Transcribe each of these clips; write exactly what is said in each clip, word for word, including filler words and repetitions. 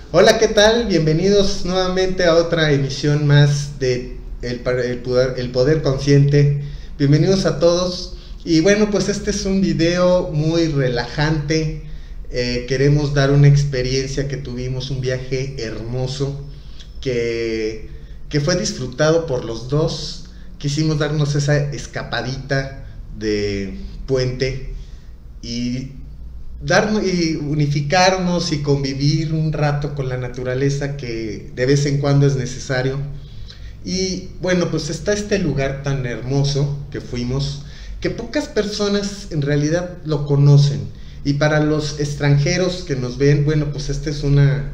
Hola, ¿qué tal? Bienvenidos nuevamente a otra emisión más de El, el, poder, el Poder Consciente. Bienvenidos a todos. Y bueno, pues este es un video muy relajante. Eh, queremos dar una experiencia que tuvimos, un viaje hermoso que, que fue disfrutado por los dos. Quisimos darnos esa escapadita de puente y darnos y unificarnos y convivir un rato con la naturaleza, que de vez en cuando es necesario. Y bueno, pues está este lugar tan hermoso que fuimos, que pocas personas en realidad lo conocen, y para los extranjeros que nos ven, bueno, pues este es una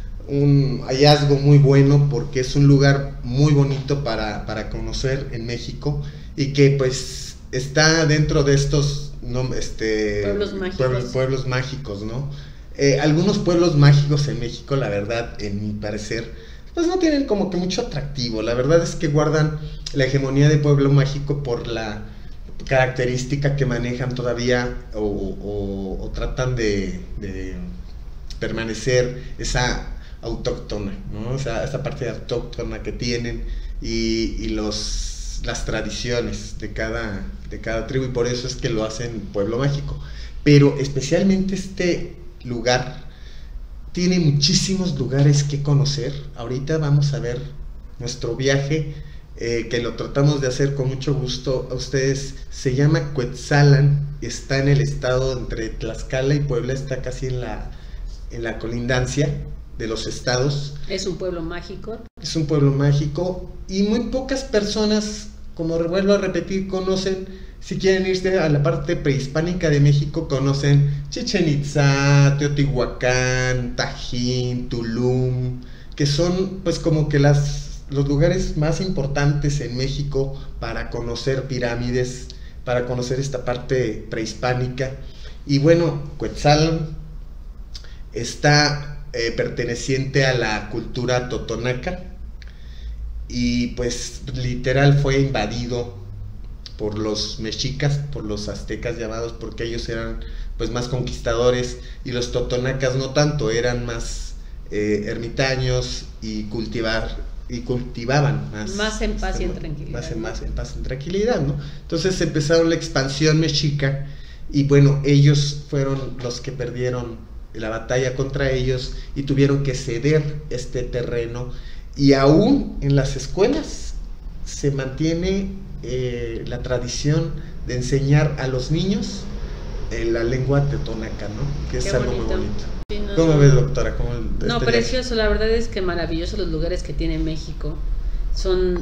un hallazgo muy bueno, porque es un lugar muy bonito para, para conocer en México, y que pues está dentro de estos no, este, pueblos mágicos, pueblos, pueblos mágicos, ¿no? Eh, algunos pueblos mágicos en México, la verdad, en mi parecer, pues no tienen como que mucho atractivo. La verdad es que guardan la hegemonía de pueblo mágico por la característica que manejan todavía, o, o, o tratan de, de permanecer esa autóctona, ¿no? O sea, esa parte autóctona que tienen, y, y los las tradiciones de cada, de cada tribu, y por eso es que lo hacen pueblo mágico. Pero especialmente este lugar tiene muchísimos lugares que conocer. Ahorita vamos a ver nuestro viaje, eh, que lo tratamos de hacer con mucho gusto a ustedes. Se llama Cuetzalan, está en el estado entre Tlaxcala y Puebla, está casi en la, en la colindancia de los estados. Es un pueblo mágico. Es un pueblo mágico, y muy pocas personas, como vuelvo a repetir, conocen. Si quieren irse a la parte prehispánica de México, conocen Chichén Itzá, Teotihuacán, Tajín, Tulum, que son pues como que las, los lugares más importantes en México para conocer pirámides, para conocer esta parte prehispánica. Y bueno, Cuetzalan está Eh, perteneciente a la cultura totonaca, y pues literal fue invadido por los mexicas, por los aztecas llamados, porque ellos eran pues más conquistadores, y los totonacas no tanto, eran más eh, ermitaños y cultivar y cultivaban más, más en paz este, y en tranquilidad, más en, ¿no? más en paz y en tranquilidad, ¿no? Entonces empezaron la expansión mexica, y bueno, ellos fueron los que perdieron la batalla contra ellos y tuvieron que ceder este terreno. Y aún en las escuelas se mantiene eh, la tradición de enseñar a los niños eh, la lengua totonaca, ¿no? Que es Qué algo bonito. muy bonito. Sí, no, ¿Cómo no, ves, doctora? ¿Cómo el, no, este precioso, la verdad es que maravilloso los lugares que tiene México. Son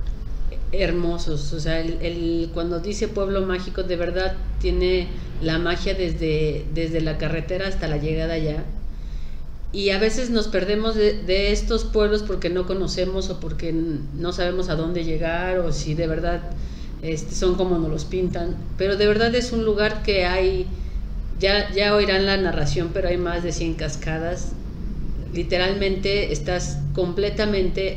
hermosos, o sea, el, el, cuando dice pueblo mágico, de verdad tiene la magia desde, desde la carretera hasta la llegada allá. Y a veces nos perdemos de, de estos pueblos porque no conocemos, o porque no sabemos a dónde llegar, o si de verdad este, son como nos los pintan. Pero de verdad es un lugar que hay, ya, ya oirán la narración, pero hay más de cien cascadas. Literalmente estás completamente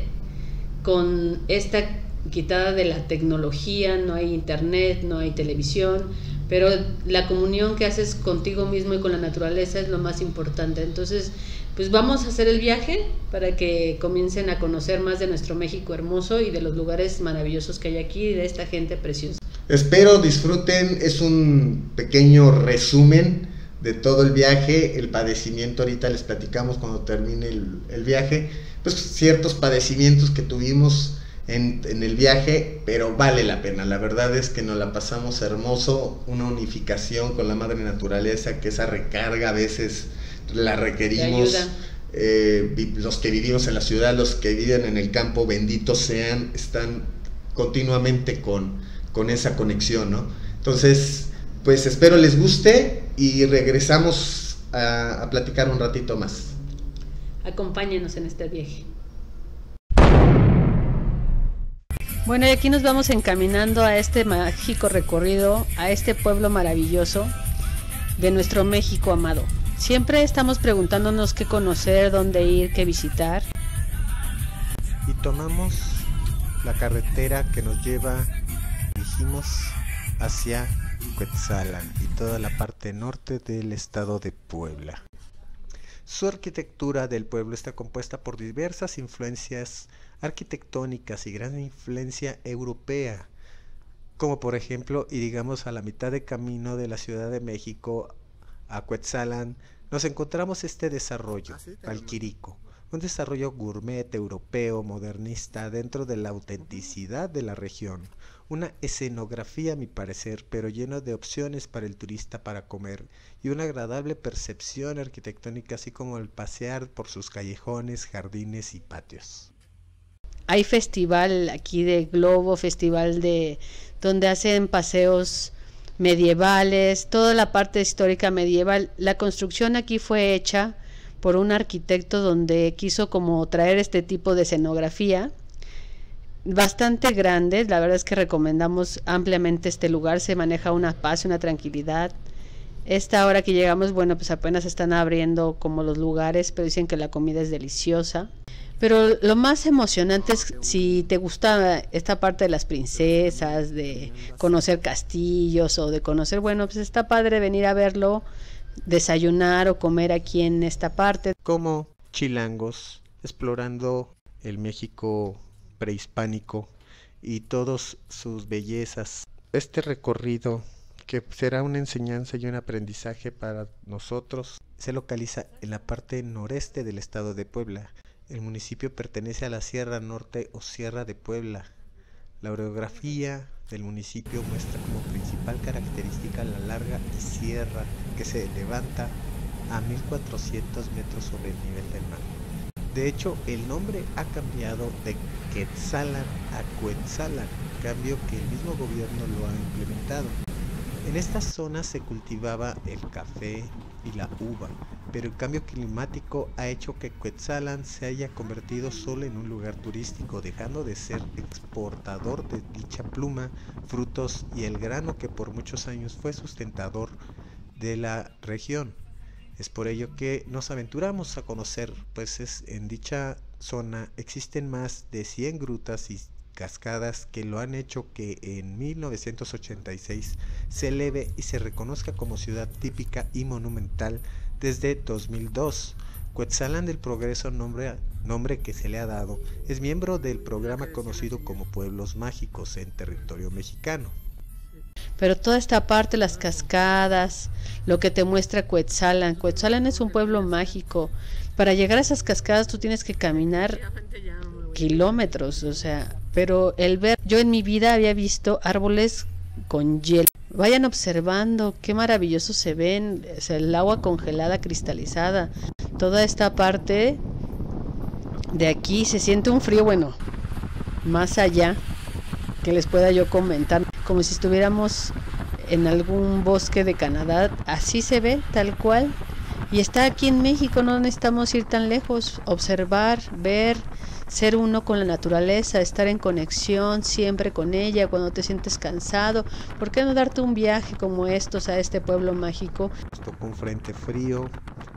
con esta quitada de la tecnología, no hay internet, no hay televisión, pero la comunión que haces contigo mismo y con la naturaleza es lo más importante. Entonces, pues vamos a hacer el viaje para que comiencen a conocer más de nuestro México hermoso y de los lugares maravillosos que hay aquí y de esta gente preciosa. Espero disfruten, es un pequeño resumen de todo el viaje, el padecimiento. Ahorita les platicamos cuando termine el, el viaje, pues ciertos padecimientos que tuvimos En, en el viaje, pero vale la pena. La verdad es que nos la pasamos hermoso, una unificación con la madre naturaleza, que esa recarga a veces la requerimos. Eh, los que vivimos en la ciudad, los que viven en el campo, benditos sean, están continuamente con, con esa conexión, ¿no? Entonces, pues espero les guste, y regresamos a, a platicar un ratito más. Acompáñenos en este viaje. Bueno, y aquí nos vamos encaminando a este mágico recorrido, a este pueblo maravilloso de nuestro México amado. Siempre estamos preguntándonos qué conocer, dónde ir, qué visitar. Y tomamos la carretera que nos lleva, dijimos, hacia Cuetzalan y toda la parte norte del estado de Puebla. Su arquitectura del pueblo está compuesta por diversas influencias arquitectónicas y gran influencia europea, como por ejemplo, y digamos a la mitad de camino de la Ciudad de México a Cuetzalan, nos encontramos este desarrollo, Valquirico, un desarrollo gourmet europeo modernista dentro de la autenticidad de la región, una escenografía a mi parecer, pero lleno de opciones para el turista para comer y una agradable percepción arquitectónica, así como el pasear por sus callejones, jardines y patios. Hay festival aquí de globo, festival de donde hacen paseos medievales, toda la parte histórica medieval. La construcción aquí fue hecha por un arquitecto donde quiso como traer este tipo de escenografía bastante grande. La verdad es que recomendamos ampliamente este lugar, se maneja una paz, una tranquilidad. Esta hora que llegamos, bueno, pues apenas están abriendo como los lugares, pero dicen que la comida es deliciosa. Pero lo más emocionante es si te gusta esta parte de las princesas, de conocer castillos o de conocer, bueno, pues está padre venir a verlo, desayunar o comer aquí en esta parte. Como chilangos, explorando el México prehispánico y todas sus bellezas. Este recorrido, que será una enseñanza y un aprendizaje para nosotros, se localiza en la parte noreste del estado de Puebla. El municipio pertenece a la Sierra Norte o Sierra de Puebla. La orografía del municipio muestra como principal característica la larga sierra que se levanta a mil cuatrocientos metros sobre el nivel del mar. De hecho, el nombre ha cambiado de Quetzalan a Cuetzalan, cambio que el mismo gobierno lo ha implementado. En esta zona se cultivaba el café y la uva, pero el cambio climático ha hecho que Cuetzalan se haya convertido solo en un lugar turístico, dejando de ser exportador de dicha pluma, frutos y el grano que por muchos años fue sustentador de la región. Es por ello que nos aventuramos a conocer, pues es, en dicha zona existen más de cien grutas y cascadas que lo han hecho que en mil novecientos ochenta y seis se eleve y se reconozca como ciudad típica y monumental desde dos mil dos. Cuetzalan del Progreso, nombre, nombre que se le ha dado, es miembro del programa conocido como Pueblos Mágicos en territorio mexicano. Pero toda esta parte, las cascadas, lo que te muestra Cuetzalan. Cuetzalan es un pueblo mágico. Para llegar a esas cascadas tú tienes que caminar kilómetros, o sea, pero el ver, yo en mi vida había visto árboles con hielo. Vayan observando qué maravilloso se ven, o sea, el agua congelada, cristalizada. Toda esta parte de aquí se siente un frío, bueno, más allá que les pueda yo comentar, como si estuviéramos en algún bosque de Canadá, así se ve, tal cual, y está aquí en México, no necesitamos ir tan lejos, observar, ver, ser uno con la naturaleza, estar en conexión siempre con ella, cuando te sientes cansado, ¿por qué no darte un viaje como estos a este pueblo mágico? Nos tocó un frente frío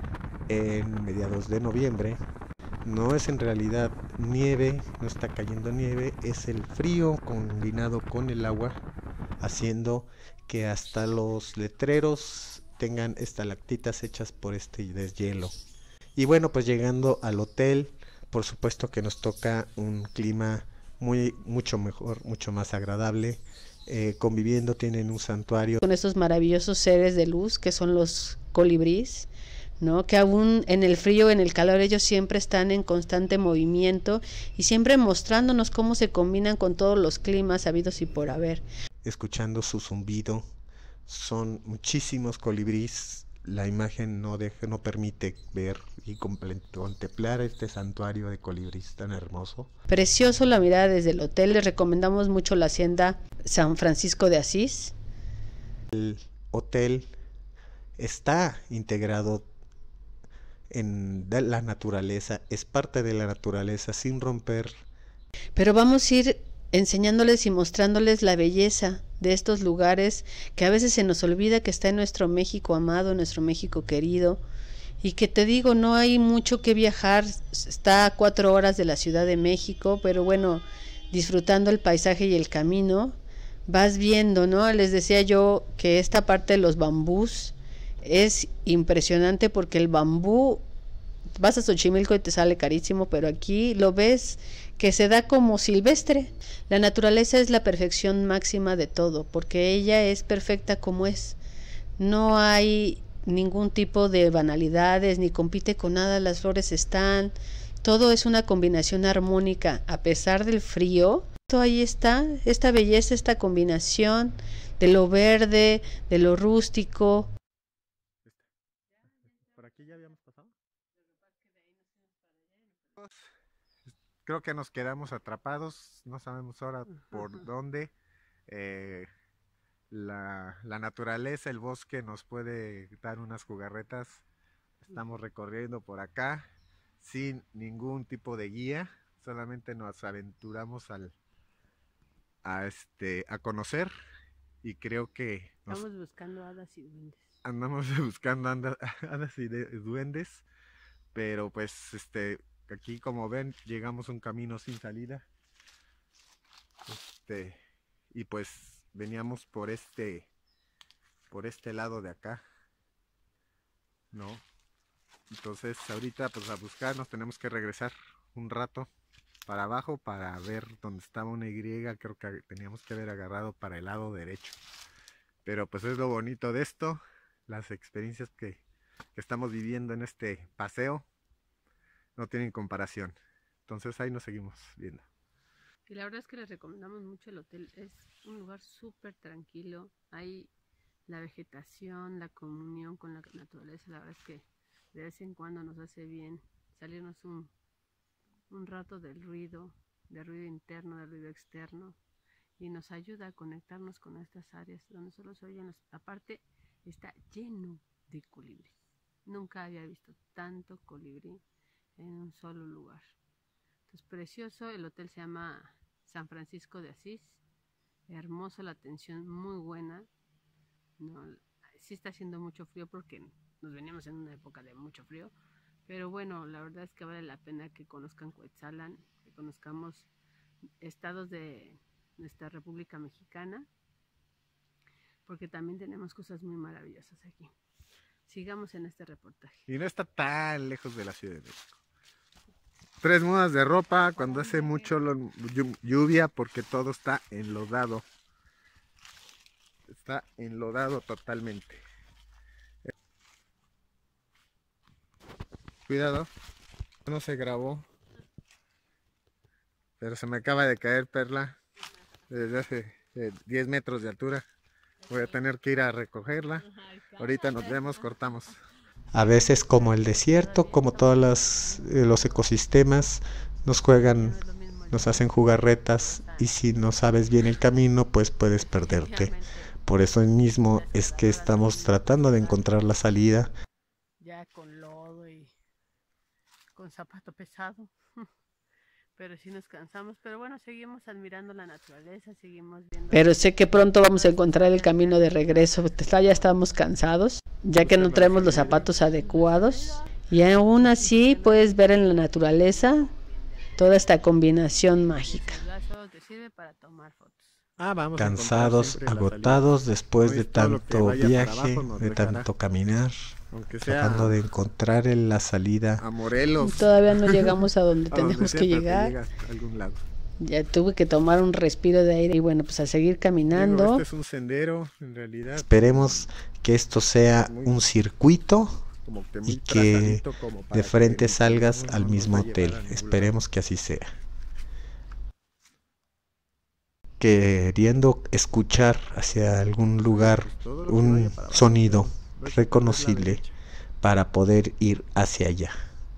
en mediados de noviembre. No es en realidad nieve, no está cayendo nieve, es el frío combinado con el agua, haciendo que hasta los letreros tengan estalactitas hechas por este deshielo. Y bueno, pues llegando al hotel, por supuesto que nos toca un clima muy mucho mejor, mucho más agradable. Eh, conviviendo, tienen un santuario con estos maravillosos seres de luz que son los colibríes, ¿no? Que aún en el frío, en el calor, ellos siempre están en constante movimiento y siempre mostrándonos cómo se combinan con todos los climas habidos y por haber. Escuchando su zumbido, son muchísimos colibríes. La imagen no deja, no permite ver y contemplar este santuario de colibríes tan hermoso. Precioso la mirada desde el hotel. Les recomendamos mucho la hacienda San Francisco de Asís. El hotel está integrado en la naturaleza, es parte de la naturaleza sin romper. Pero vamos a ir enseñándoles y mostrándoles la belleza de estos lugares que a veces se nos olvida que está en nuestro México amado, nuestro México querido, y que te digo, no hay mucho que viajar, está a cuatro horas de la Ciudad de México, pero bueno, disfrutando el paisaje y el camino, vas viendo, ¿no? Les decía yo que esta parte de los bambús es impresionante porque el bambú Vas a Xochimilco y te sale carísimo, pero aquí lo ves que se da como silvestre. La naturaleza es la perfección máxima de todo, porque ella es perfecta como es. No hay ningún tipo de banalidades, ni compite con nada, las flores están, todo es una combinación armónica, a pesar del frío. Ahí está, esta belleza, esta combinación de lo verde, de lo rústico. ¿Por aquí ya habíamos pasado? Creo que nos quedamos atrapados, no sabemos ahora por dónde. Eh, la, la naturaleza, el bosque nos puede dar unas jugarretas. Estamos recorriendo por acá sin ningún tipo de guía, solamente nos aventuramos al, a, este, a conocer, y creo que nos, estamos buscando hadas y duendes. Andamos buscando anda, hadas y de, duendes, pero pues este aquí, como ven, llegamos a un camino sin salida. Este, y pues veníamos por este por este lado de acá, ¿no? Entonces ahorita pues a buscar, nos tenemos que regresar un rato para abajo para ver dónde estaba una Y. Creo que teníamos que haber agarrado para el lado derecho, pero pues es lo bonito de esto, las experiencias que, que estamos viviendo en este paseo no tienen comparación. Entonces ahí nos seguimos viendo. Y la verdad es que les recomendamos mucho el hotel, es un lugar súper tranquilo, hay la vegetación, la comunión con la naturaleza. La verdad es que de vez en cuando nos hace bien salirnos un, un rato del ruido, del ruido interno, del ruido externo, y nos ayuda a conectarnos con estas áreas donde solo se oyen los... Aparte está lleno de colibrí, nunca había visto tanto colibrí en un solo lugar. Entonces, precioso. El hotel se llama San Francisco de Asís, hermoso, la atención muy buena. No, sí está haciendo mucho frío porque nos veníamos en una época de mucho frío, pero bueno, la verdad es que vale la pena que conozcan Cuetzalan, que conozcamos estados de nuestra República Mexicana, porque también tenemos cosas muy maravillosas aquí. Sigamos en este reportaje. Y no está tan lejos de la Ciudad de México. Tres mudas de ropa cuando hace mucho lluvia, porque todo está enlodado. Está enlodado totalmente. Cuidado, no se grabó, pero se me acaba de caer Perla desde hace eh, diez metros de altura. Voy a tener que ir a recogerla. Ahorita nos vemos, cortamos. A veces, como el desierto, como todos los, eh, los ecosistemas, nos juegan, nos hacen jugarretas, y si no sabes bien el camino, pues puedes perderte. Por eso mismo es que estamos tratando de encontrar la salida. Ya con lodo y con zapato pesado, pero sí nos cansamos, pero bueno, seguimos admirando la naturaleza, seguimos viendo. Pero sé que pronto vamos a encontrar el camino de regreso, ya estamos cansados, ya que no traemos los zapatos adecuados, y aún así puedes ver en la naturaleza toda esta combinación mágica. Te sirve para tomar fotos. Ah, vamos cansados, agotados después de tanto viaje, abajo, de tanto caminar, tratando de encontrar en la salida a Morelos. Todavía no llegamos a donde a tenemos donde sea, que llegar. A algún lado. Ya tuve que tomar un respiro de aire y bueno, pues a seguir caminando. Digo, este es un sendero, en realidad. Esperemos que esto sea un circuito y que de frente salgas al mismo hotel. Esperemos que así sea. Queriendo escuchar hacia algún lugar un sonido reconocible para poder ir hacia allá.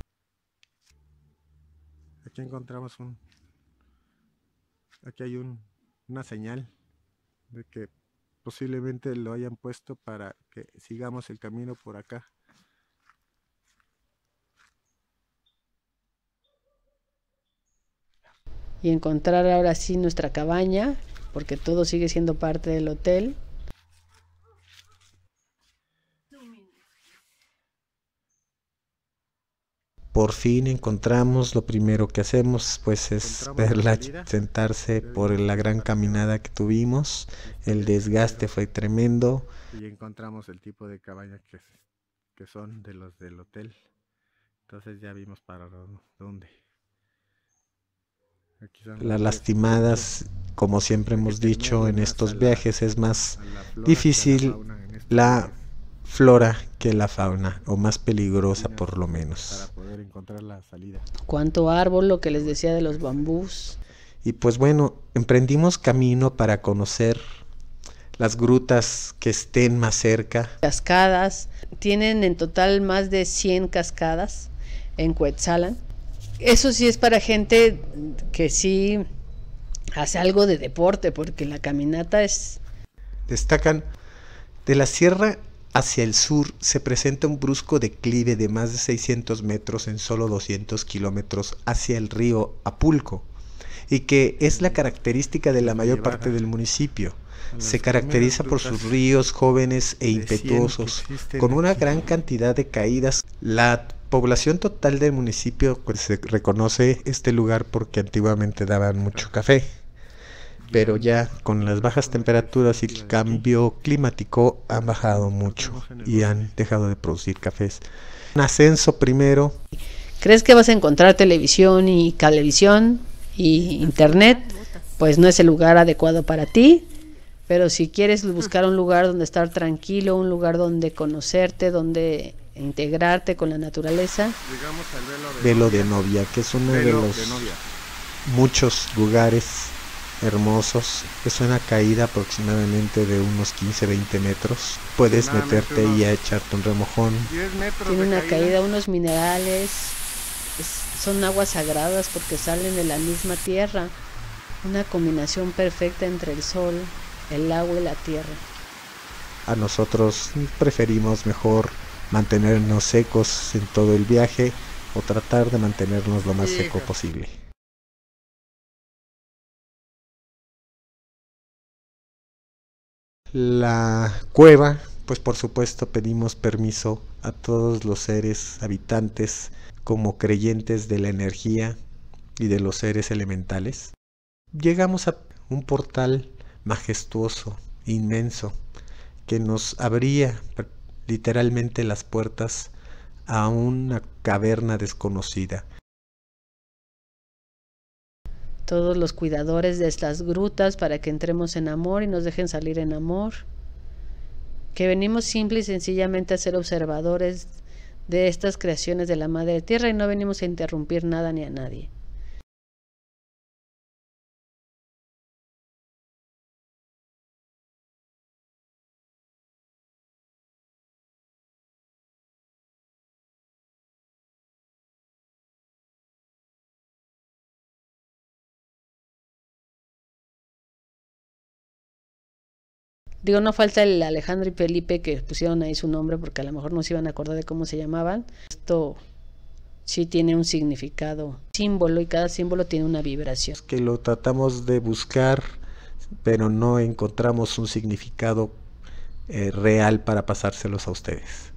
Aquí encontramos un, aquí hay un, una señal de que posiblemente lo hayan puesto para que sigamos el camino por acá. Y encontrar ahora sí nuestra cabaña, porque todo sigue siendo parte del hotel. Por fin encontramos, lo primero que hacemos pues es verla, sentarse por la gran caminada que tuvimos, el desgaste fue tremendo. Y encontramos el tipo de cabaña que, que son de los del hotel. Entonces ya vimos para dónde. Las lastimadas, como siempre hemos dicho en estos viajes, es más difícil la flora que la fauna, o más peligrosa por lo menos. Para poder encontrar la salida. Cuánto árbol, lo que les decía de los bambús. Y pues bueno, emprendimos camino para conocer las grutas que estén más cerca. Cascadas, tienen en total más de cien cascadas en Cuetzalan. Eso sí es para gente que sí hace algo de deporte, porque la caminata es... Destacan de la sierra hacia el sur, se presenta un brusco declive de más de seiscientos metros en solo doscientos kilómetros hacia el río Apulco, y que es la característica de la mayor parte del municipio. Se caracteriza por sus ríos jóvenes e impetuosos, con una gran cantidad de caídas. La población total del municipio, pues, se reconoce este lugar porque antiguamente daban mucho café, pero ya con las bajas temperaturas y el cambio climático han bajado mucho y han dejado de producir cafés. Un ascenso primero. ¿Crees que vas a encontrar televisión y cablevisión y internet? Pues no es el lugar adecuado para ti. Pero si quieres buscar un lugar donde estar tranquilo, un lugar donde conocerte, donde integrarte con la naturaleza. Llegamos al Velo de Novia, que es uno de los de muchos lugares hermosos. Es una caída aproximadamente de unos quince a veinte metros. Puedes meterte y a echarte un remojón. Tiene una caída, unos minerales, es, son aguas sagradas porque salen de la misma tierra. Una combinación perfecta entre el sol, el agua y la tierra. A nosotros preferimos mejor mantenernos secos en todo el viaje o tratar de mantenernos lo más sí, seco posible. La cueva, pues por supuesto pedimos permiso a todos los seres habitantes como creyentes de la energía y de los seres elementales. Llegamos a un portal majestuoso, inmenso, que nos abría literalmente las puertas a una caverna desconocida. Todos los cuidadores de estas grutas para que entremos en amor y nos dejen salir en amor. Que venimos simple y sencillamente a ser observadores de estas creaciones de la Madre Tierra y no venimos a interrumpir nada ni a nadie. Digo, no falta el Alejandro y Felipe que pusieron ahí su nombre porque a lo mejor no se iban a acordar de cómo se llamaban. Esto sí tiene un significado, símbolo, y cada símbolo tiene una vibración. Que lo tratamos de buscar, pero no encontramos un significado eh, real para pasárselos a ustedes.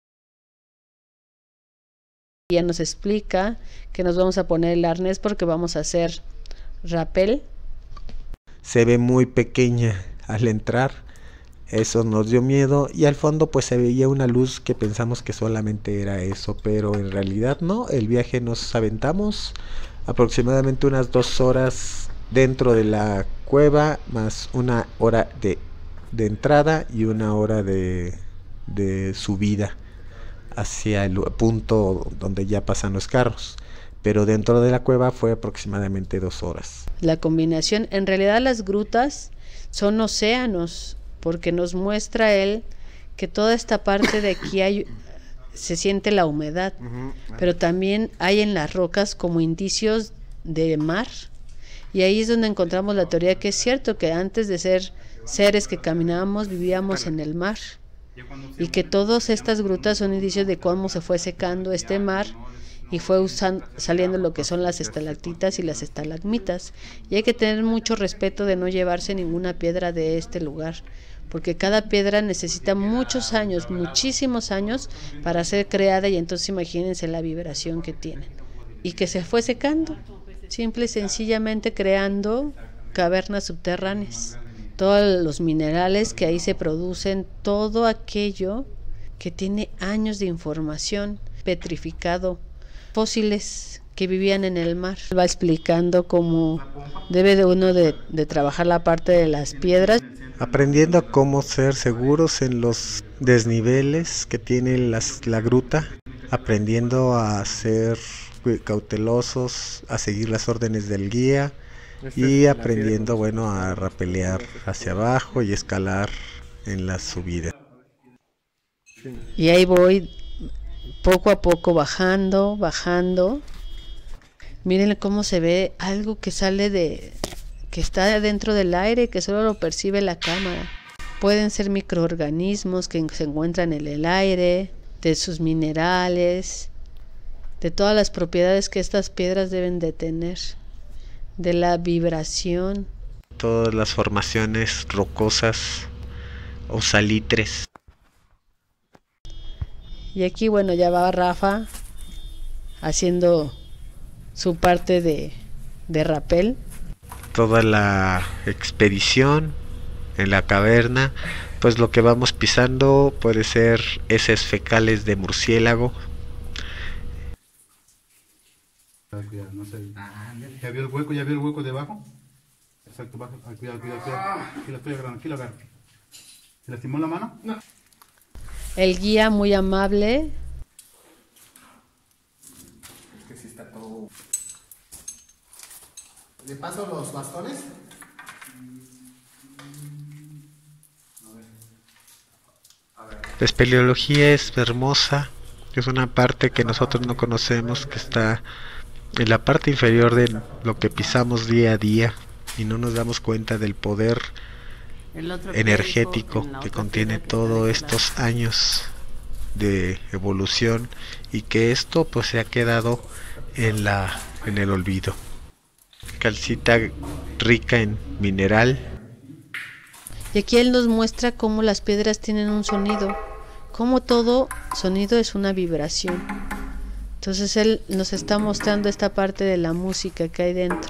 Ella nos explica que nos vamos a poner el arnés porque vamos a hacer rappel. Se ve muy pequeña al entrar. Eso nos dio miedo y al fondo pues se veía una luz que pensamos que solamente era eso, pero en realidad no. El viaje nos aventamos aproximadamente unas dos horas dentro de la cueva, más una hora de, de entrada y una hora de, de subida hacia el punto donde ya pasan los carros. Pero dentro de la cueva fue aproximadamente dos horas. La combinación, en realidad las grutas son océanos, porque nos muestra él que toda esta parte de aquí hay, se siente la humedad, uh-huh. Pero también hay en las rocas como indicios de mar, y ahí es donde encontramos la teoría que es cierto que antes de ser seres que caminábamos, vivíamos en el mar, y que todas estas grutas son indicios de cómo se fue secando este mar y fue usando, saliendo lo que son las estalactitas y las estalagmitas, y hay que tener mucho respeto de no llevarse ninguna piedra de este lugar, porque cada piedra necesita muchos años, muchísimos años para ser creada, y entonces imagínense la vibración que tienen, y que se fue secando, simple y sencillamente creando cavernas subterráneas, todos los minerales que ahí se producen, todo aquello que tiene años de información petrificado fósiles que vivían en el mar. Va explicando cómo debe de uno de, de trabajar la parte de las piedras. Aprendiendo cómo ser seguros en los desniveles que tiene las, la gruta, aprendiendo a ser cautelosos, a seguir las órdenes del guía y aprendiendo, bueno, a rapelear hacia abajo y escalar en la subida. Y ahí voy poco a poco bajando, bajando. Miren cómo se ve algo que sale de, que está dentro del aire, que solo lo percibe la cámara. Pueden ser microorganismos que se encuentran en el aire, de sus minerales, de todas las propiedades que estas piedras deben de tener, de la vibración. Todas las formaciones rocosas o salitres. Y aquí, bueno, ya va Rafa haciendo su parte de, de rapel. Toda la expedición en la caverna, pues lo que vamos pisando puede ser heces fecales de murciélago. No sé. ¿Ya vio el hueco? ¿Ya vio el hueco debajo? Exacto, baja. Cuidado, cuidado, cuidado. Aquí la estoy agarrando, aquí la agarro. ¿Se lastimó la mano? No. El guía muy amable. Es que sí está todo. ¿Le paso los bastones? La espeleología es hermosa, es una parte que nosotros no conocemos, que está en la parte inferior de lo que pisamos día a día y no nos damos cuenta del poder energético que contiene todos estos años de evolución y que esto pues se ha quedado en la en el olvido. Calcita rica en mineral. Y aquí él nos muestra cómo las piedras tienen un sonido, cómo todo sonido es una vibración. Entonces él nos está mostrando esta parte de la música que hay dentro,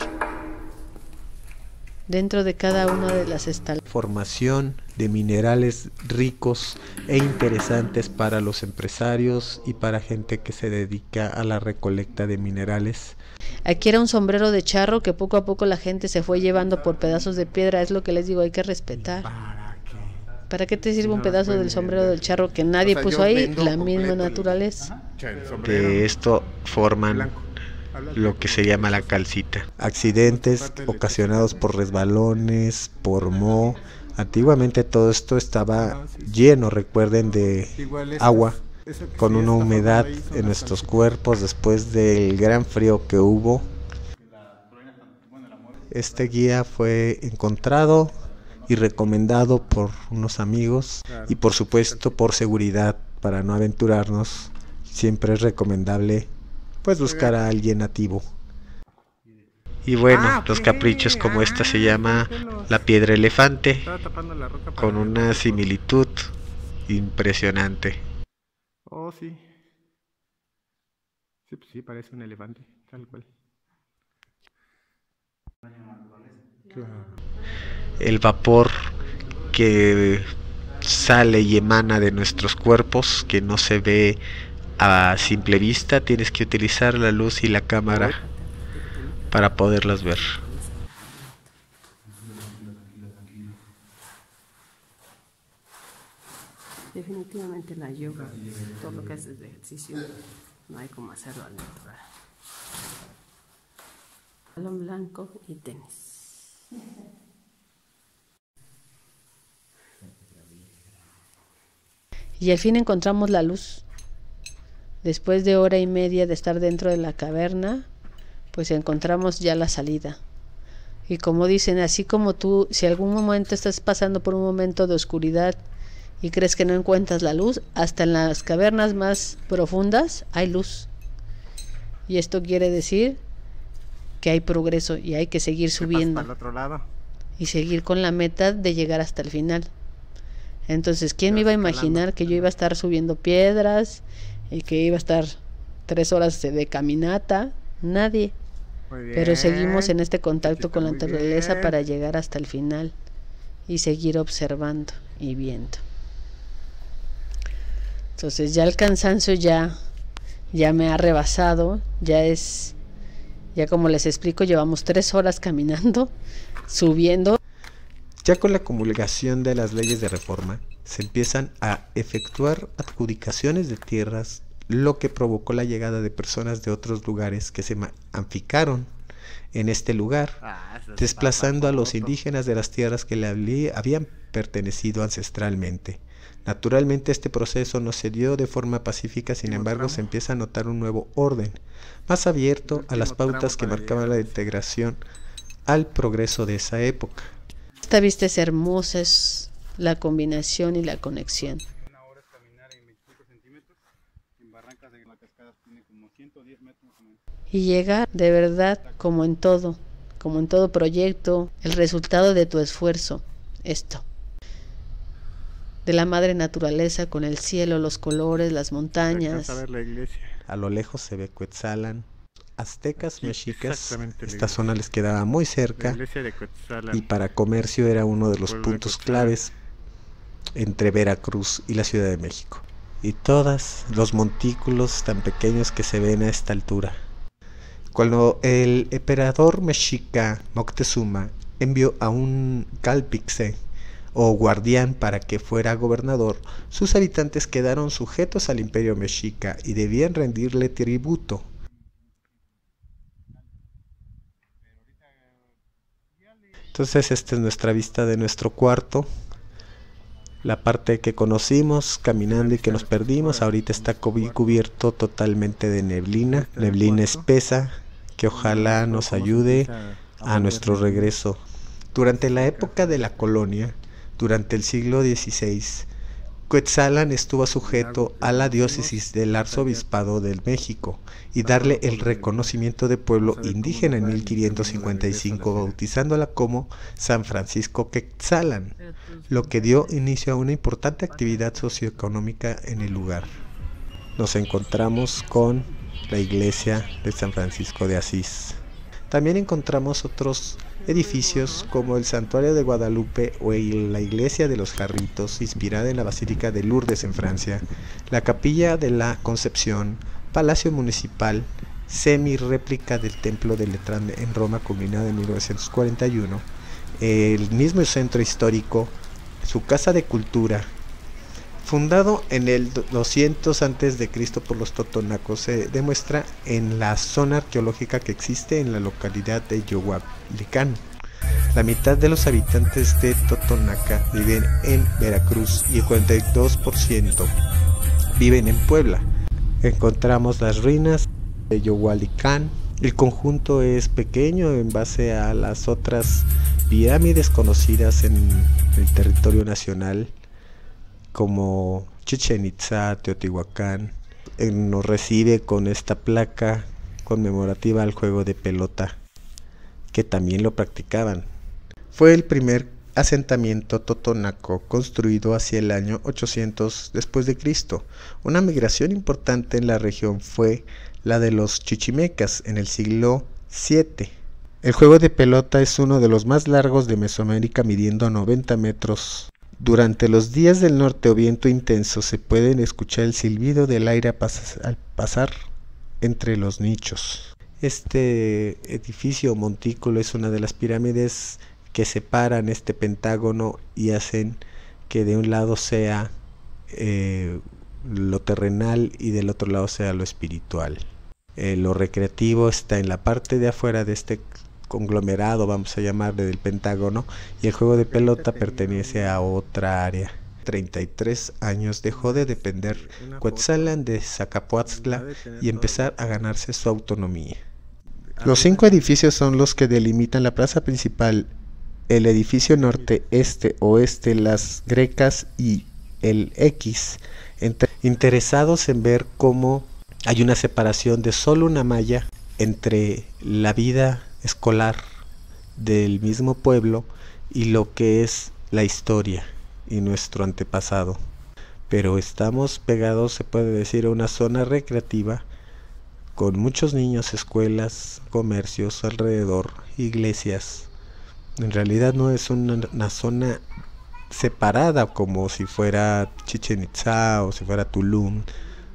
dentro de cada una de las estalactitas. Formación de minerales ricos e interesantes para los empresarios y para gente que se dedica a la recolecta de minerales. Aquí era un sombrero de charro que poco a poco la gente se fue llevando por pedazos de piedra, es lo que les digo, hay que respetar. ¿Para qué? ¿Para qué te sirve un pedazo del sombrero del charro que nadie O sea, puso yo ahí? vendo La completo misma el- naturaleza. De esto forman lo que se llama la calcita. Accidentes ocasionados por resbalones, por moho. Antiguamente todo esto estaba lleno, recuerden, de agua, con una humedad en nuestros cuerpos después del gran frío que hubo. Este guía fue encontrado y recomendado por unos amigos y por supuesto por seguridad, para no aventurarnos, siempre es recomendable pues buscar a alguien nativo. Y bueno, Ah, los ok. caprichos como esta se Ah, llama velos. la piedra elefante, Estaba tapando la roca para con ver. una similitud impresionante. Oh, sí. Sí, pues sí, parece un elefante, tal cual. El vapor que sale y emana de nuestros cuerpos, que no se ve a simple vista, tienes que utilizar la luz y la cámara para poderlas ver. Definitivamente la yoga, todo lo que haces de ejercicio, no hay como hacerlo al natural. Balón blanco y tenis. Y al fin encontramos la luz. Después de hora y media de estar dentro de la caverna, pues encontramos ya la salida. Y como dicen, así como tú, si algún momento estás pasando por un momento de oscuridad y crees que no encuentras la luz, hasta en las cavernas más profundas hay luz. Y esto quiere decir que hay progreso y hay que seguir subiendo Para el otro lado. y seguir con la meta de llegar hasta el final. Entonces, ¿quién me iba a imaginar que yo iba a estar subiendo piedras y que iba a estar tres horas de caminata? Nadie. Muy bien. Pero seguimos en este contacto Está con la muy naturaleza bien. para llegar hasta el final y seguir observando y viendo. Entonces ya el cansancio ya ya me ha rebasado, ya es, ya como les explico, llevamos tres horas caminando, subiendo. Ya con la comulgación de las leyes de reforma, se empiezan a efectuar adjudicaciones de tierras, lo que provocó la llegada de personas de otros lugares que se afincaron en este lugar, ah, desplazando a los indígenas de las tierras que le habían pertenecido ancestralmente. Naturalmente este proceso no se dio de forma pacífica, sin embargo se empieza a notar un nuevo orden, más abierto a las pautas que marcaban la integración al progreso de esa época. Esta vista es hermosa, es la combinación y la conexión. Una hora es caminar en veinticinco centímetros, en barrancas de la cascada tiene como ciento diez metros. Y llegar de verdad, como en todo, como en todo proyecto, el resultado de tu esfuerzo, esto. De la madre naturaleza con el cielo, los colores, las montañas. A ver la iglesia. A lo lejos se ve Cuetzalan. Aztecas, aquí, mexicas, esta zona les quedaba muy cerca y para comercio era uno de los puntos claves entre Veracruz y la Ciudad de México. Y todos los montículos tan pequeños que se ven a esta altura. Cuando el emperador mexica Moctezuma envió a un calpixe o guardián para que fuera gobernador, sus habitantes quedaron sujetos al imperio mexica y debían rendirle tributo. Entonces esta es nuestra vista de nuestro cuarto. La parte que conocimos caminando y que nos perdimos ahorita está cubierto totalmente de neblina, neblina espesa que ojalá nos ayude a nuestro regreso. Durante la época de la colonia, durante el siglo dieciséis, Cuetzalan estuvo sujeto a la diócesis del arzobispado del México y darle el reconocimiento de pueblo indígena en mil quinientos cincuenta y cinco, bautizándola como San Francisco Quetzalan, lo que dio inicio a una importante actividad socioeconómica en el lugar. Nos encontramos con la iglesia de San Francisco de Asís. También encontramos otros edificios como el Santuario de Guadalupe o la Iglesia de los Jarritos, inspirada en la Basílica de Lourdes en Francia, la Capilla de la Concepción, Palacio Municipal, semi-réplica del Templo de Letrán en Roma, culminada en mil novecientos cuarenta y uno, el mismo centro histórico, su Casa de Cultura, fundado en el doscientos antes de Cristo por los totonacos, se demuestra en la zona arqueológica que existe en la localidad de Yohualicán. La mitad de los habitantes de Totonaca viven en Veracruz y el cuarenta y dos por ciento viven en Puebla. Encontramos las ruinas de Yohualicán. El conjunto es pequeño en base a las otras pirámides conocidas en el territorio nacional, como Chichén Itzá, Teotihuacán. Eh, nos recibe con esta placa conmemorativa al juego de pelota, que también lo practicaban. Fue el primer asentamiento totonaco construido hacia el año ochocientos después de Cristo. Una migración importante en la región fue la de los chichimecas en el siglo siete. El juego de pelota es uno de los más largos de Mesoamérica, midiendo noventa metros. Durante los días del norte o viento intenso se pueden escuchar el silbido del aire al pasar entre los nichos. Este edificio o montículo es una de las pirámides que separan este pentágono y hacen que de un lado sea eh, lo terrenal y del otro lado sea lo espiritual. Eh, lo recreativo está en la parte de afuera de este conglomerado, vamos a llamarle, del pentágono, y el juego de pelota pertenece a otra área. treinta y tres años dejó de depender Cuetzalan de Zacapoaxtla y empezar a ganarse su autonomía. Los cinco edificios son los que delimitan la plaza principal: el edificio norte, este, oeste, las grecas y el X, entre, interesados en ver cómo hay una separación de solo una malla entre la vida escolar del mismo pueblo y lo que es la historia y nuestro antepasado. Pero estamos pegados, se puede decir, a una zona recreativa con muchos niños, escuelas, comercios alrededor, iglesias. En realidad no es una, una zona separada como si fuera Chichén Itzá o si fuera Tulum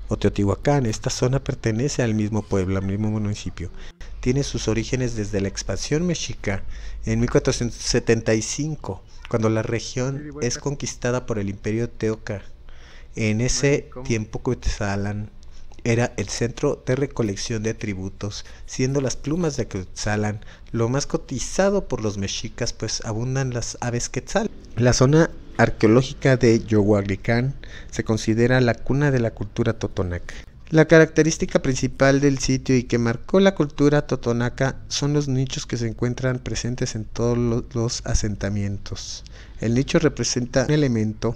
o Teotihuacán. Esta zona pertenece al mismo pueblo, al mismo municipio. Tiene sus orígenes desde la expansión mexica en mil cuatrocientos setenta y cinco, cuando la región es conquistada por el imperio Teoca. En ese tiempo Cuetzalan era el centro de recolección de tributos, siendo las plumas de Cuetzalan lo más cotizado por los mexicas, pues abundan las aves quetzal. La zona arqueológica de Yohualicán se considera la cuna de la cultura totonaca. La característica principal del sitio y que marcó la cultura totonaca son los nichos que se encuentran presentes en todos los asentamientos. El nicho representa un elemento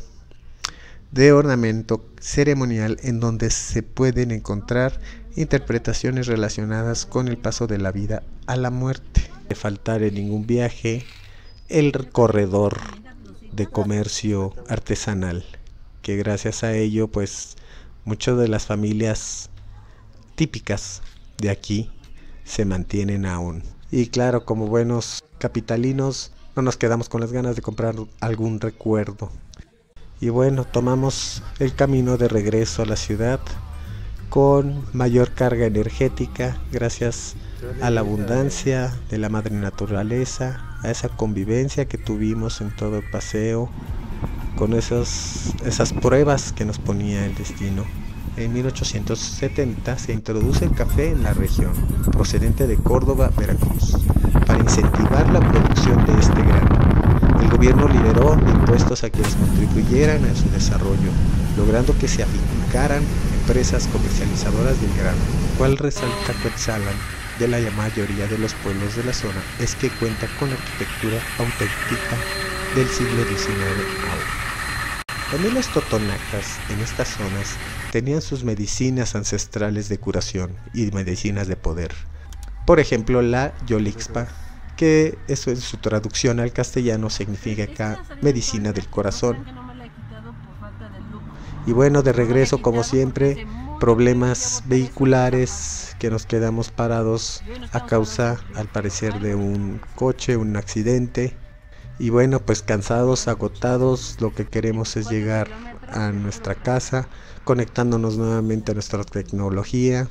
de ornamento ceremonial en donde se pueden encontrar interpretaciones relacionadas con el paso de la vida a la muerte. De faltar en ningún viaje el corredor de comercio artesanal, que gracias a ello pues muchas de las familias típicas de aquí se mantienen aún. Y claro, como buenos capitalinos no nos quedamos con las ganas de comprar algún recuerdo. Y bueno, tomamos el camino de regreso a la ciudad con mayor carga energética gracias a la abundancia de la madre naturaleza, a esa convivencia que tuvimos en todo el paseo, con esas, esas pruebas que nos ponía el destino. En mil ochocientos setenta se introduce el café en la región, procedente de Córdoba, Veracruz, para incentivar la producción de este grano. El gobierno liberó impuestos a quienes contribuyeran a su desarrollo, logrando que se afincaran empresas comercializadoras del grano. Cual resalta Cuetzalan de la mayoría de los pueblos de la zona es que cuenta con arquitectura auténtica del siglo diecinueve aún. También los totonacas en estas zonas tenían sus medicinas ancestrales de curación y medicinas de poder. Por ejemplo, la Yolixpa, que eso en su traducción al castellano significa medicina del corazón. Y bueno, de regreso como siempre, problemas vehiculares, que nos quedamos parados a causa al parecer de un coche, un accidente. Y bueno, pues cansados, agotados, lo que queremos es llegar a nuestra casa, conectándonos nuevamente a nuestra tecnología.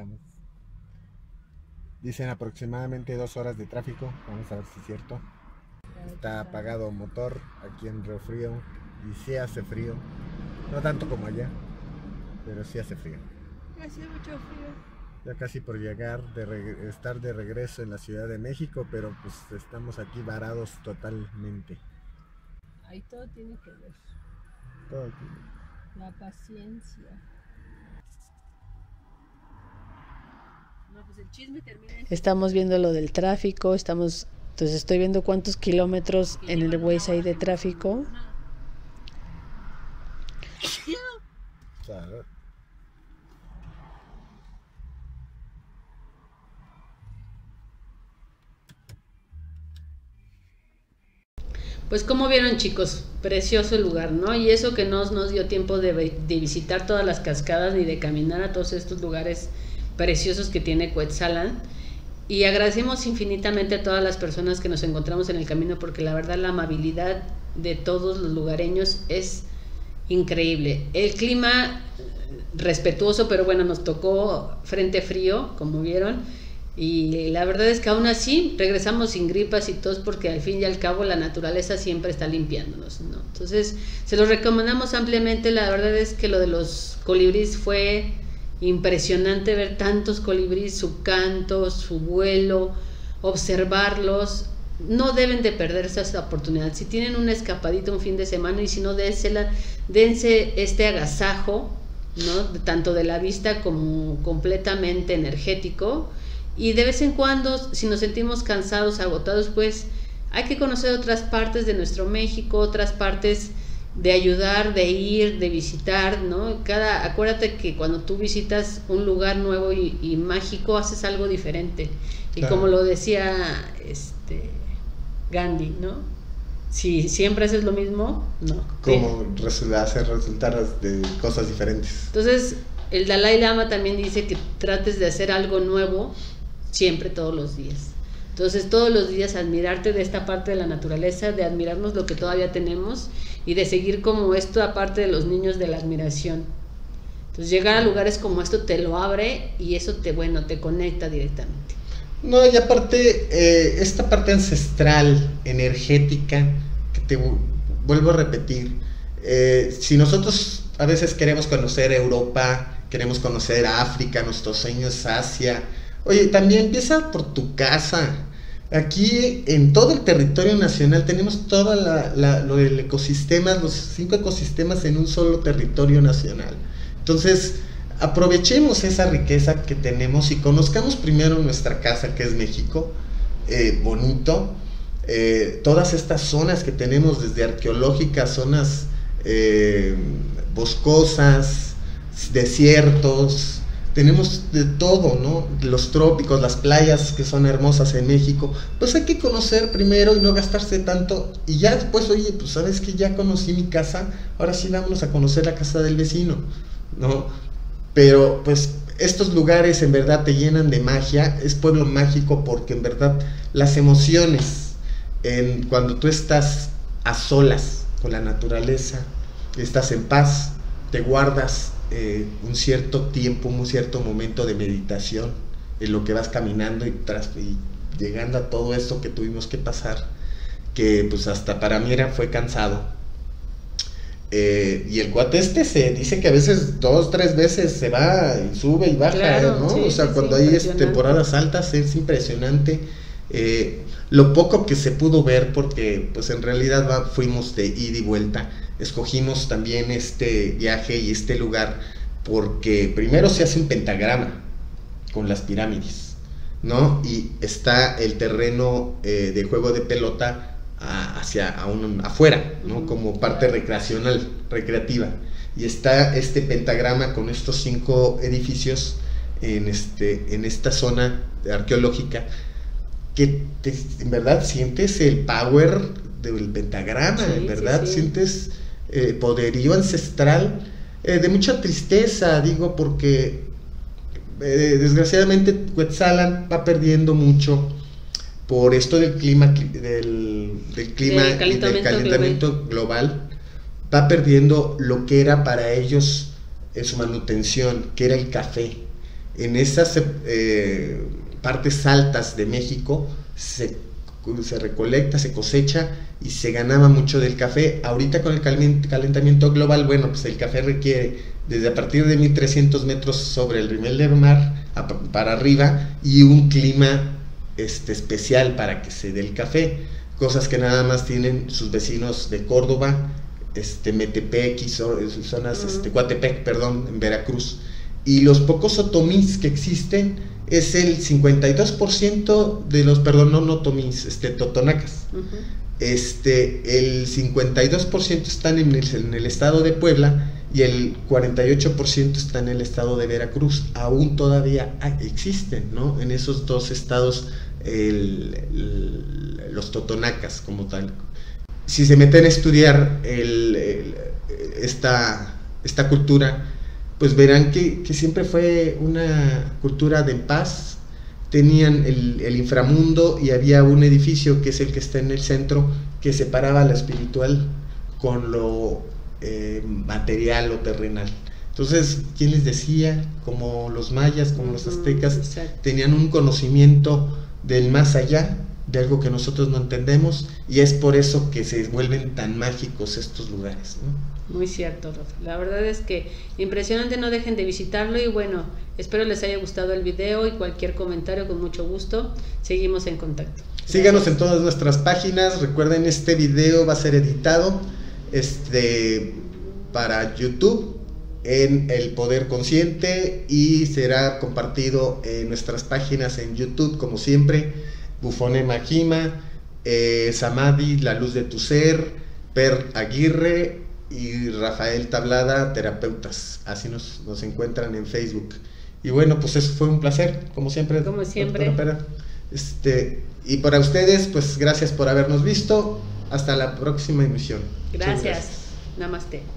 Dicen aproximadamente dos horas de tráfico, vamos a ver si es cierto. Está apagado motor aquí en Río Frío y sí hace frío, no tanto como allá, pero sí hace frío. Hace mucho frío. Ya casi por llegar, de estar de regreso en la Ciudad de México, pero pues estamos aquí varados totalmente. Ahí todo tiene que ver. Todo aquí. La paciencia. No, pues el chisme termina en... Estamos viendo lo del tráfico, estamos, entonces estoy viendo cuántos kilómetros en el Waze hay de tráfico. Claro. Pues como vieron, chicos, precioso el lugar, ¿no? Y eso que no nos dio tiempo de, de visitar todas las cascadas ni de caminar a todos estos lugares preciosos que tiene Cuetzalan. Y agradecemos infinitamente a todas las personas que nos encontramos en el camino, porque la verdad la amabilidad de todos los lugareños es increíble. El clima respetuoso, pero bueno, nos tocó frente frío, como vieron. Y la verdad es que aún así regresamos sin gripas y tos, porque al fin y al cabo la naturaleza siempre está limpiándonos, ¿no? Entonces se los recomendamos ampliamente. La verdad es que lo de los colibríes fue impresionante, ver tantos colibríes, su canto, su vuelo, observarlos. No deben de perderse esa oportunidad. Si tienen una escapadita un fin de semana, y si no, dénsela, dense este agasajo, ¿no? Tanto de la vista como completamente energético. Y de vez en cuando, si nos sentimos cansados, agotados, pues hay que conocer otras partes de nuestro México, otras partes de ayudar, de ir, de visitar, ¿no? Cada, acuérdate que cuando tú visitas un lugar nuevo y, y mágico, haces algo diferente. Y claro, como lo decía este Gandhi, ¿no? Si siempre haces lo mismo, no. Como sí, hacer resultar de cosas diferentes. Entonces, el Dalai Lama también dice que trates de hacer algo nuevo siempre, todos los días. Entonces, todos los días admirarte de esta parte de la naturaleza, de admirarnos lo que todavía tenemos y de seguir como esto, aparte de los niños, de la admiración. Entonces llegar a lugares como esto te lo abre y eso te, bueno, te conecta directamente. No, y aparte, eh, esta parte ancestral, energética, que te vuelvo a repetir, eh, si nosotros a veces queremos conocer Europa, queremos conocer África, nuestro sueño es Asia, oye, también empieza por tu casa. Aquí en todo el territorio nacional tenemos todo la, la, lo del ecosistema, los cinco ecosistemas en un solo territorio nacional. Entonces, aprovechemos esa riqueza que tenemos y conozcamos primero nuestra casa, que es México, eh, bonito, eh, todas estas zonas que tenemos, desde arqueológicas, zonas eh, boscosas, desiertos, tenemos de todo, ¿no? Los trópicos, las playas que son hermosas en México, pues hay que conocer primero y no gastarse tanto, y ya después, oye, pues sabes que ya conocí mi casa, ahora sí vámonos a conocer la casa del vecino, ¿no? Pero pues estos lugares en verdad te llenan de magia, es pueblo mágico porque en verdad las emociones, en, cuando tú estás a solas con la naturaleza, estás en paz, te guardas eh, un cierto tiempo, un cierto momento de meditación en lo que vas caminando y, tras, y llegando a todo esto que tuvimos que pasar, que pues hasta para mí era, fue cansado. Eh, y el cuate este se dice que a veces dos, tres veces se va y sube y baja, claro, ¿no? Sí, o sea, sí, cuando sí, hay temporadas altas es impresionante eh, lo poco que se pudo ver, porque pues en realidad va, fuimos de ida y vuelta. Escogimos también este viaje y este lugar porque primero se hace un pentagrama con las pirámides, ¿no? Y está el terreno eh, de juego de pelota A, hacia a un, afuera, ¿no? Como parte recreacional, recreativa, y está este pentagrama con estos cinco edificios en, este, en esta zona arqueológica, que te, en verdad sientes el power del pentagrama, sí, en verdad sí, sí. sientes eh, poderío ancestral, eh, de mucha tristeza, digo, porque eh, desgraciadamente Cuetzalan va perdiendo mucho por esto del clima, del, del clima del calentamiento, del calentamiento global. global, va perdiendo lo que era para ellos eh, su manutención, que era el café. En esas eh, partes altas de México se, se recolecta, se cosecha y se ganaba mucho del café. Ahorita con el calentamiento global, bueno, pues el café requiere desde a partir de mil trescientos metros sobre el nivel del mar a, para arriba, y un clima Este, especial para que se dé el café, cosas que nada más tienen sus vecinos de Córdoba, este, Metepec y so, zonas, uh-huh. este, Coatepec, perdón, en Veracruz, y los pocos otomís que existen es el cincuenta y dos por ciento de los, perdón, no, no otomís, este, totonacas, uh-huh. este, el cincuenta y dos por ciento están en el, en el estado de Puebla y el cuarenta y ocho por ciento está en el estado de Veracruz. Aún todavía existen, ¿no? En esos dos estados el, el, los totonacas como tal. Si se meten a estudiar el, el, esta, esta cultura, pues verán que, que siempre fue una cultura de paz. Tenían el, el inframundo y había un edificio que es el que está en el centro, que separaba lo espiritual con lo eh, material o terrenal. Entonces, ¿quién les decía? Como los mayas, como los aztecas, Exacto. tenían un conocimiento del más allá, de algo que nosotros no entendemos, y es por eso que se vuelven tan mágicos estos lugares, ¿no? Muy cierto, Rafa. La verdad es que impresionante, no dejen de visitarlo, y bueno, espero les haya gustado el video, y cualquier comentario con mucho gusto, seguimos en contacto. Síganos Gracias. En todas nuestras páginas. Recuerden, este video va a ser editado este, para YouTube en El Poder Consciente, y será compartido en nuestras páginas en YouTube, como siempre: Bufone Majima, eh, Samadhi, La Luz de tu Ser, Per Aguirre y Rafael Tablada, terapeutas. Así nos, nos encuentran en Facebook. Y bueno, pues eso fue un placer, como siempre. Como siempre. Este, y para ustedes, pues gracias por habernos visto. Hasta la próxima emisión. Gracias. gracias. Namaste.